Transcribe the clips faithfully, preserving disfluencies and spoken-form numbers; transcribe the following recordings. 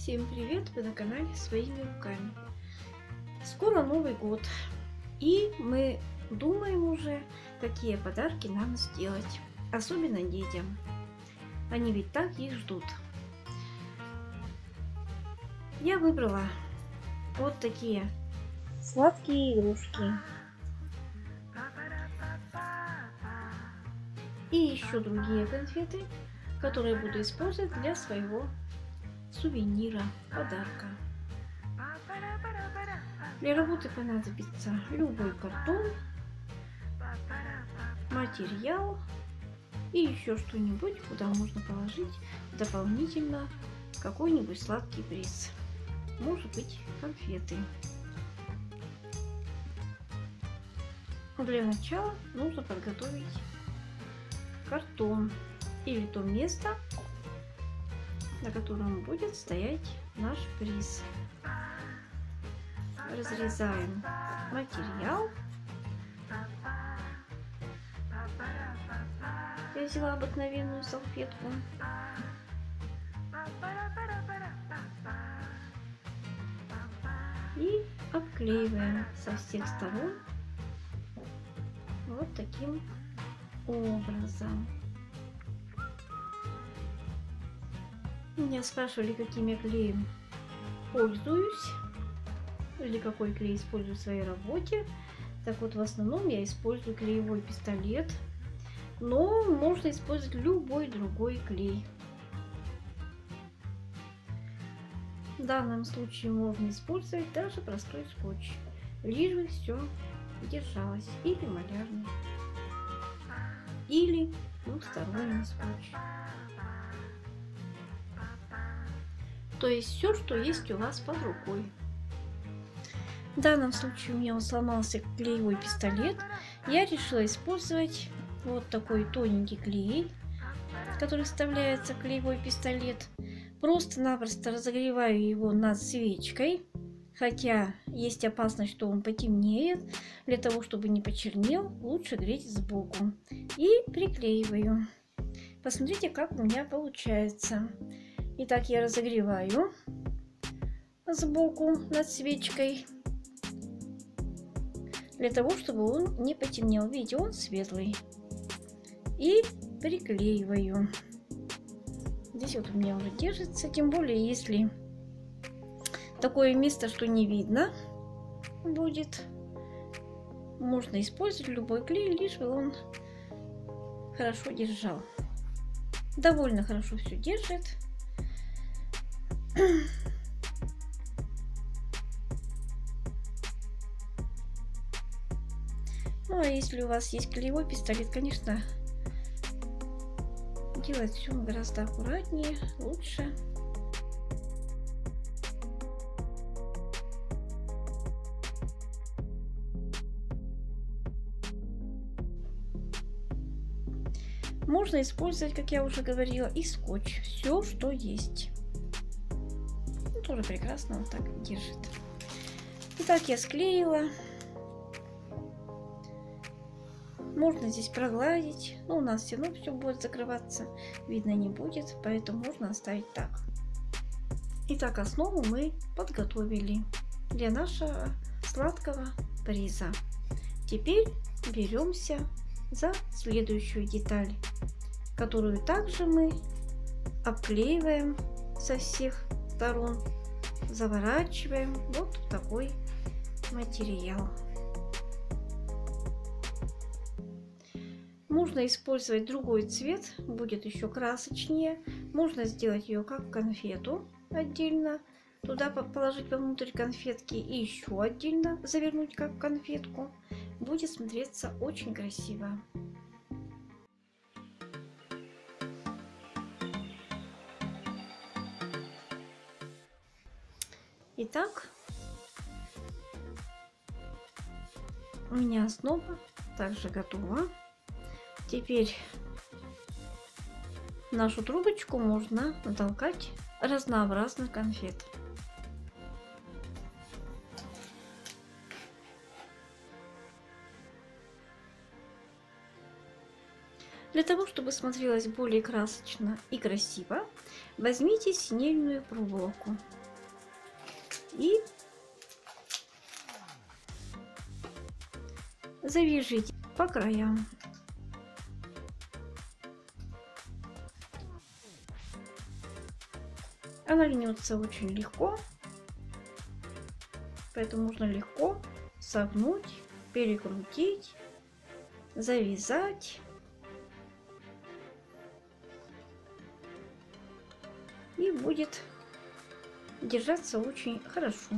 Всем привет! Вы на канале Своими руками. Скоро Новый год, и мы думаем уже, какие подарки нам сделать, особенно детям. Они ведь так их ждут. Я выбрала вот такие сладкие игрушки. И еще другие конфеты, которые буду использовать для своего сувенира, подарка. Для работы понадобится любой картон, материал и еще что-нибудь, куда можно положить дополнительно какой-нибудь сладкий приз. Может быть, конфеты. Для начала нужно подготовить картон или то место, на котором будет стоять наш приз. Разрезаем материал. Я взяла обыкновенную салфетку. И обклеиваем со всех сторон вот таким образом. Меня спрашивали, каким я клеем пользуюсь, или какой клей использую в своей работе. Так вот, в основном я использую клеевой пистолет, но можно использовать любой другой клей. В данном случае можно использовать даже простой скотч, лишь бы все держалось, или малярный, или двухсторонний скотч. То есть все, что есть у вас под рукой. В данном случае у меня сломался клеевой пистолет. Я решила использовать вот такой тоненький клей, который вставляется в клеевой пистолет. Просто-напросто разогреваю его над свечкой, хотя есть опасность, что он потемнеет. Для того, чтобы не почернел, лучше греть сбоку. И приклеиваю. Посмотрите, как у меня получается. Итак, я разогреваю сбоку над свечкой, для того, чтобы он не потемнел. Видите, он светлый. И приклеиваю. Здесь вот у меня уже держится, тем более, если такое место, что не видно будет, можно использовать любой клей, лишь бы он хорошо держал. Довольно хорошо все держит. Ну а если у вас есть клеевой пистолет, конечно, делать все гораздо аккуратнее, лучше. Можно использовать, как я уже говорила, и скотч. Все, что есть. Ну, тоже прекрасно вот так держит. Итак, я склеила. Можно здесь прогладить, но у нас все равно все будет закрываться, видно не будет, поэтому можно оставить так. Итак, основу мы подготовили для нашего сладкого приза. Теперь беремся за следующую деталь, которую также мы обклеиваем со всех сторон, заворачиваем вот в такой материал. Можно использовать другой цвет, будет еще красочнее. Можно сделать ее как конфету отдельно, туда положить вовнутрь конфетки и еще отдельно завернуть как конфетку. Будет смотреться очень красиво. Итак, у меня основа также готова. Теперь в нашу трубочку можно натолкать разнообразных конфет. Для того, чтобы смотрелось более красочно и красиво, возьмите синельную проволоку и завяжите по краям. Она льнется очень легко, поэтому можно легко согнуть, перекрутить, завязать. И будет держаться очень хорошо.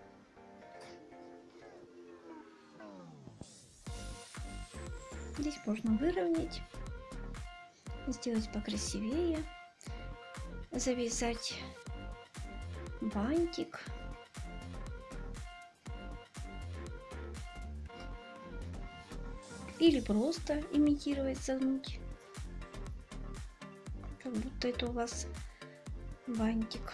Здесь можно выровнять, сделать покрасивее, завязать бантик. Или просто имитировать, согнуть, как будто это у вас бантик.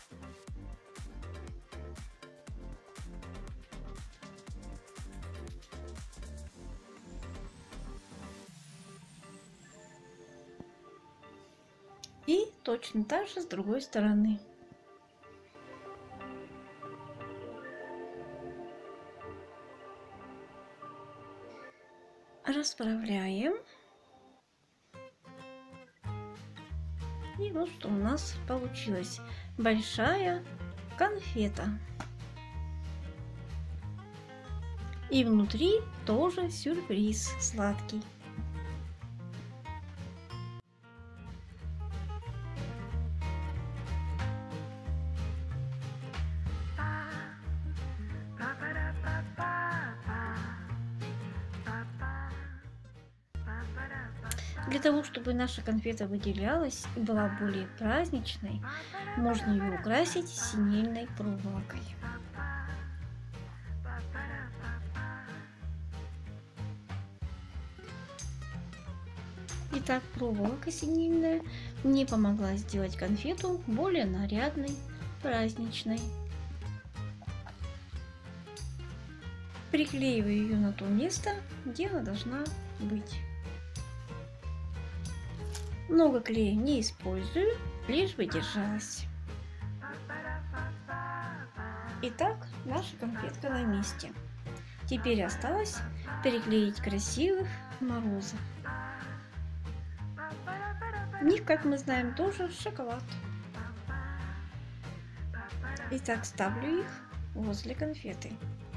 И точно так же с другой стороны. Расправляем. И вот что у нас получилось. Большая конфета. И внутри тоже сюрприз сладкий. Для того, чтобы наша конфета выделялась и была более праздничной, можно ее украсить синельной проволокой. Итак, проволока синильная мне помогла сделать конфету более нарядной, праздничной. Приклеиваю ее на то место, где она должна быть. Много клея не использую, лишь бы держалась. Итак, наша конфетка на месте. Теперь осталось приклеить красивых морозов. В них, как мы знаем, тоже шоколад. Итак, ставлю их возле конфеты.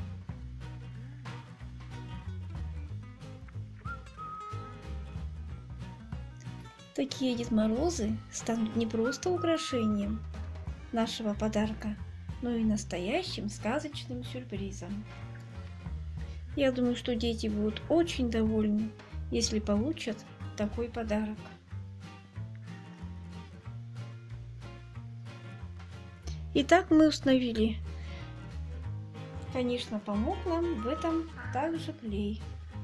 Такие Дед Морозы станут не просто украшением нашего подарка, но и настоящим сказочным сюрпризом. Я думаю, что дети будут очень довольны, если получат такой подарок. Итак, мы установили. Конечно, помог нам в этом также клей.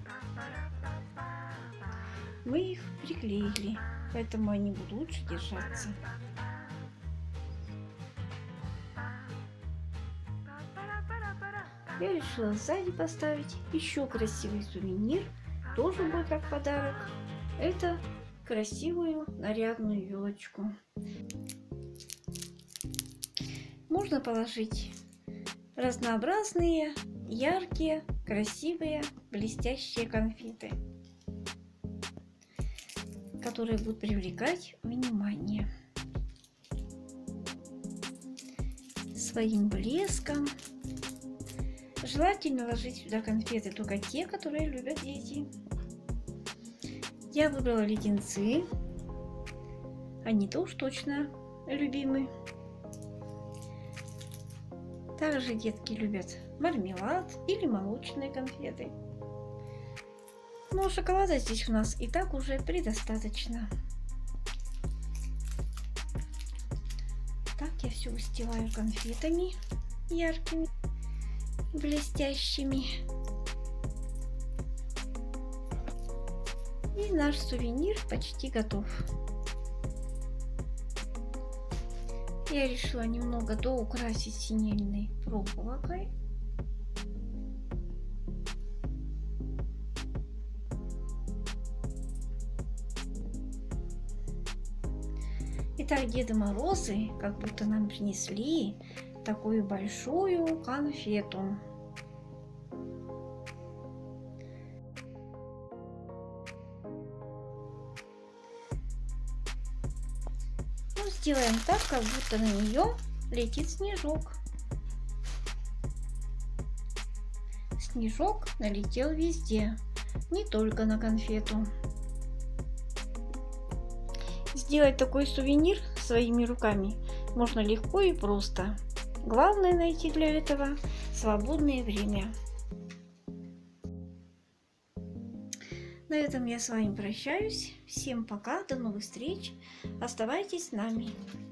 Мы их приклеили, поэтому они будут лучше держаться. Я решила сзади поставить еще красивый сувенир, тоже будет как подарок. Это красивую нарядную елочку. Можно положить разнообразные, яркие, красивые, блестящие конфеты, которые будут привлекать внимание своим блеском. Желательно ложить сюда конфеты только те, которые любят дети. Я выбрала леденцы, они-то уж точно любимы. Также детки любят мармелад или молочные конфеты. Но шоколада здесь у нас и так уже предостаточно. Так, я все устилаю конфетами яркими, блестящими. И наш сувенир почти готов. Я решила немного доукрасить синельной проволокой. так Деды Морозы как будто нам принесли такую большую конфету. Ну, сделаем так, как будто на нее летит снежок. Снежок налетел везде, не только на конфету. Сделать такой сувенир своими руками можно легко и просто. Главное найти для этого свободное время. На этом я с вами прощаюсь. Всем пока, до новых встреч. Оставайтесь с нами.